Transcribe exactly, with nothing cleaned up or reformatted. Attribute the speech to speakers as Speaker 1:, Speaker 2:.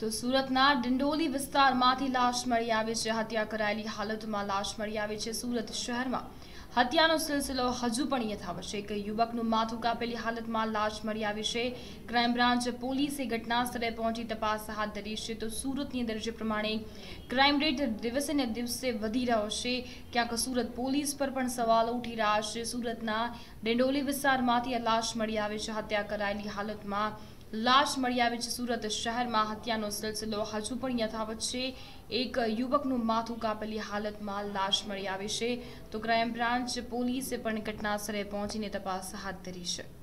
Speaker 1: તો સુરતના ડિંડોલી વિસ્તારમાંથી લાશ મળી આવી છે। હત્યા કરાયેલી હાલતમાં લાશ મળી આવી છે। સુરત શહેરમાં હત્યાનો સિલસિલો હજુ પણ યથાવત છે। એક યુવકનું માથું કાપેલી હાલતમાં લાશ મળી આવી છે। ક્રાઇમ બ્રાન્ચ પોલીસે ઘટના સ્થળે પહોંચી તપાસ હાથ ધરી છે। તો સુરતની અંદર જે પ્રમાણે ક્રાઇમ રેટ દિવસે ને દિવસે વધી રહ્યો છે, ક્યાંક સુરત પોલીસ પર પણ સવાલો ઉઠી રહ્યા છે। સુરતના ડિંડોલી વિસ્તારમાંથી લાશ મળી આવી છે। હત્યા કરાયેલી હાલતમાં લાશ મળી આવી છે। સુરત શહેરમાં હત્યાનો સિલસિલો હજુ પણ યથાવત છે। એક યુવકનું માથું કાપેલી હાલતમાં લાશ મળી આવી છે। તો ક્રાઇમ બ્રાન્ચ પોલીસે પણ ઘટના સ્થળે પહોંચીને તપાસ હાથ ધરી છે।